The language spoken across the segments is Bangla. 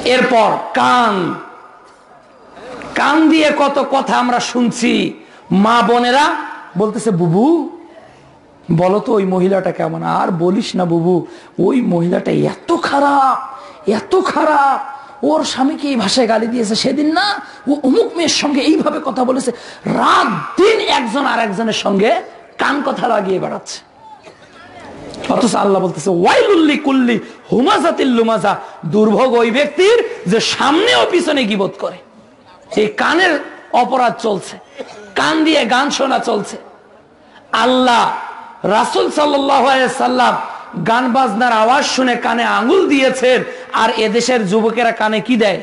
এরপর কান, কান দিয়ে কত কথা আমরা শুনছি। মা বোনেরা বলতেছে, বুবু বলো তো ওই মহিলাটা কেমন। আর বলিস না বুবু, ওই মহিলাটা এত খারাপ, এত খারাপ, ওর স্বামীকে এই ভাষায় গালি দিয়েছে, সেদিন না ও অমুক মেয়ের সঙ্গে এইভাবে কথা বলেছে। রাত দিন একজন আর একজনের সঙ্গে কান কথা লাগিয়ে বেড়াচ্ছে। অথচ আল্লাহ বলতেছে ওয়াইলুল্লি কুল্লি হুমাজাতিল লুমাজা, দুর্ভোগ ওই ব্যক্তির যে সামনে ও পিছনে গীবত করে। এই কানের অপরাধ চলছে, কান দিয়ে গান শোনা চলছে। আল্লাহ রাসূল সাল্লাল্লাহু আলাইহি সাল্লাম গান বাজনার আওয়াজ শুনে কানে আঙ্গুল দিয়েছেন, আর এদেশের যুবকেরা কানে কি দেয়?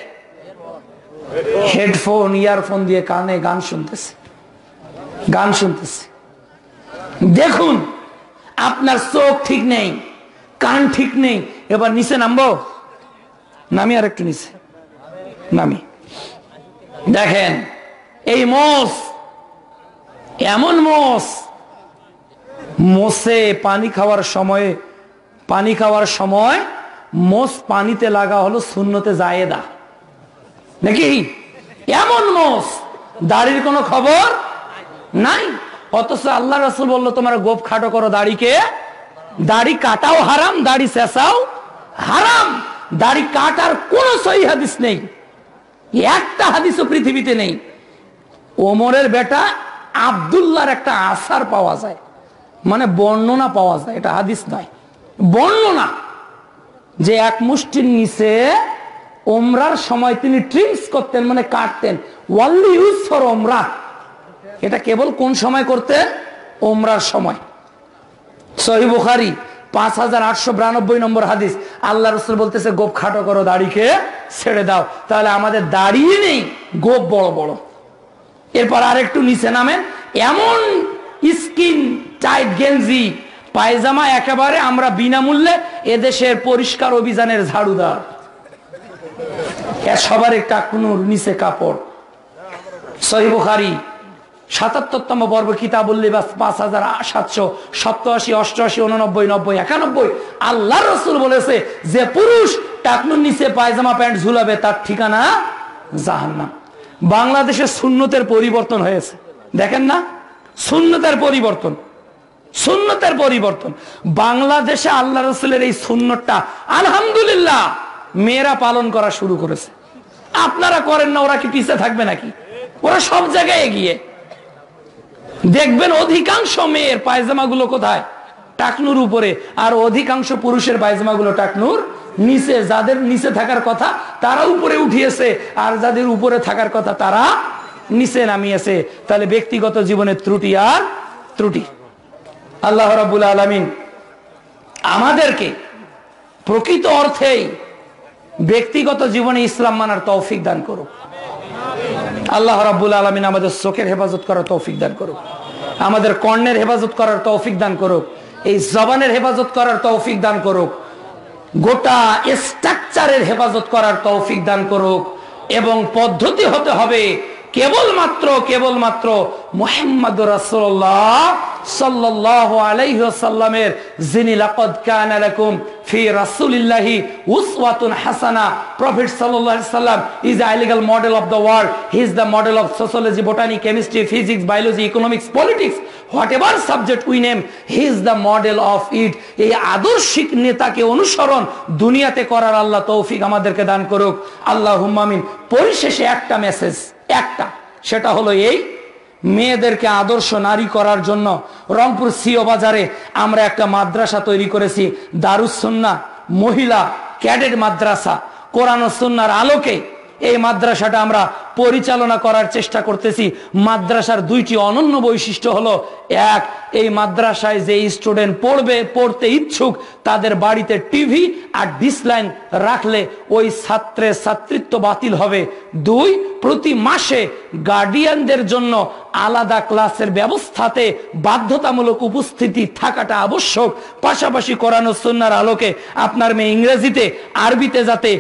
হেডফোন, ইয়ারফোন দিয়ে কানে গান শুনতেছে, গান শুনতেছে। দেখুন, আপনার চোখ ঠিক নেই, কান ঠিক নেই। এবার নিচে নামবো, নামি আর একটু নিচে নামি। দেখেন এই মোষ, এমন মোষ, মোষে পানি খাওয়ার সময়ে, পানি খাওয়ার সময় মোষ পানিতে লাগা হলো সুন্নতে জায়েদা নাকি? এমন মোষ, দাড়ির কোনো খবর নাই। অথচ আল্লাহ রাসূল বললো তোমরা গোপ খাটো করো দাড়িকে, দাড়ি কাটাও হারাম, দাড়ি চেঁচাও হারাম। দাড়ি কাটার কোন সহিহ হাদিস নেই, একটা হাদিসও পৃথিবীতে নেই। ওমরের বেটা আব্দুল্লাহর একটা আসার পাওয়া যায়, মানে বর্ণনা পাওয়া যায়, এটা হাদিস নয়, বর্ণনা, যে এক মুষ্টির নিচে ওমরার সময় তিনি ট্রিমস করতেন, মানে কাটতেন, ওয়ানলি ইউজ ফর ওমরা। এটা কেবল কোন সময় করতেন? ওমরার সময়। সহিহ বুখারী 5892 নম্বর হাদিস। আল্লাহ রাসূল বলতেছে গোপ খাটো করো, দাড়িকে ছেড়ে দাও। তাহলে আমাদের দাড়ি নেই, গোপ বড় বড়। এরপর আরেকটু নিচে নামেন, এমন স্কিন টাইট গেঞ্জি পায়জামা একেবারে আমরা বিনামূল্যে এদেশের পরিষ্কার অভিযানের ঝাড়ুদার, সবার টাকনুর নিচে কাপড়। সহিহ বুখারী 77তম পর্ব কিতাবুল লিবাস 5787, 88, 89, 90, 91। আল্লাহর রাসূল বলেছে যে পুরুষ টাকনুর নিচে পায়জামা প্যান্ট ঝুলাবে তার ঠিকানা জাহান্নাম। বাংলাদেশে সুন্নতের পরিবর্তন হয়েছে, দেখেন না? সুন্নতের পরিবর্তন, সুন্নতের পরিবর্তন। বাংলাদেশে আল্লাহ রাসূলের এই সুন্নতটা আলহামদুলিল্লাহ মেয়েরা পালন করা শুরু করেছে। আপনারা করেন না, ওরা কি পিছে থাকবে নাকি? ওরা সব জায়গায় এগিয়ে। দেখবেন অধিকাংশ মেয়ের পায়জামা গুলো কোথায়? টাকনুর উপরে, আর অধিকাংশ পুরুষের পায়জামা গুলো টাকনুর নিচে। যাদের নিচে থাকার কথা তারা উপরে উঠিয়েছে, আর যাদের উপরে থাকার কথা তারা নিচে নামিয়েছে। তাহলে ব্যক্তিগত জীবনের ত্রুটি আর ত্রুটি। আল্লাহ রাব্বুল আলামিন আমাদেরকে প্রকৃত অর্থেই ব্যক্তিগত জীবনে ইসলাম মানার তৌফিক দান করুক। আল্লাহ রাব্বুল আলামিন আমাদের চোখের হেফাজত করার তৌফিক দান করুক, আমাদের কর্ণের হেফাজত করার তৌফিক দান করুক, এই জবানের হেফাজত করার তৌফিক দান করুক, গোটা স্ট্রাকচারের হেফাজত করার তৌফিক দান করুক। এবং পদ্ধতি হতে হবে কেবলমাত্র মুহাম্মদুর রাসূলুল্লাহ সাল্লাল্লাহু আলাইহি ওয়াসাল্লামের, যিনি লাকাদ কানা লাকুম ফি রাসূলিল্লাহি উসওয়াতুন হাসানা। প্রফেট সাল্লাল্লাহু আলাইহি ওয়াসাল্লাম is the ideal model of the world. He is the model of sociology, botany, chemistry, physics, biology, economics, politics, whatever subject we name, he is the model of it. এই আদর্শিক নেতাকে অনুসরণ দুনিয়াতে করার আল্লাহ তৌফিক আমাদেরকে দান করুক, আল্লাহুম্মা আমিন। পরিশেষে একটা মেসেজ, একটা, সেটা হলো এই, মেয়েদেরকে আদর্শ নারী করার জন্য রংপুর সিও বাজারে আমরা একটা মাদ্রাসা তৈরি করেছি, দারুস সুন্নাহ মহিলা ক্যাডেট মাদ্রাসা। কোরআন ও সুন্নাহর আলোকে এই মাদ্রাসাটা আমরা পরিচালনা করার চেষ্টা করতেছি। মাদ্রাসার দুইটি অনন্য বৈশিষ্ট্য হলো, এক, এই মাদ্রাসায় যে স্টুডেন্ট পড়তে ইচ্ছুক তাদের বাড়িতে টিভি আর ডিসলাইন রাখলে ওই ছাত্রের ছাত্রিত্ব বাতিল হবে। দুই, প্রতি মাসে গার্ডিয়ানদের জন্য আলাদা ক্লাসের ব্যবস্থাতে বাধ্যতামূলক উপস্থিতি থাকাটা আবশ্যক। পাশাপাশি কোরআন ও সুন্নাহর আলোকে আপনার মেয়ে ইংরেজিতে, আরবিতে যাতে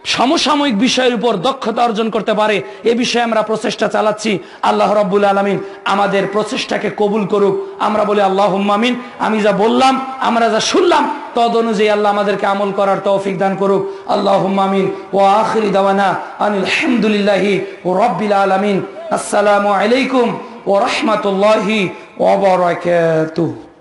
সমসাময়িক বিষয়ের উপর দক্ষতা অর্জন করতে পারে, এ বিষয়ে আমরা প্রচেষ্টা চালাচ্ছি। আল্লাহ রাব্বুল আলামিন আমাদের প্রচেষ্টাকে কবুল করুক। আমরা বলি আল্লাহুম্মা আমিন। আমি যা বললাম, আমরা যা শুনলাম, তদ অনুযায়ী আল্লাহ আমাদেরকে আমল করার তৌফিক দান করুক। আল্লাহুম্মা আমিন। ওয়া আখিরি দাওয়ানা আনিল হামদুলিল্লাহি রাব্বিল আলামিন। আসসালামু আলাইকুম ওয়া রাহমাতুল্লাহি ওয়া বারাকাতুহু।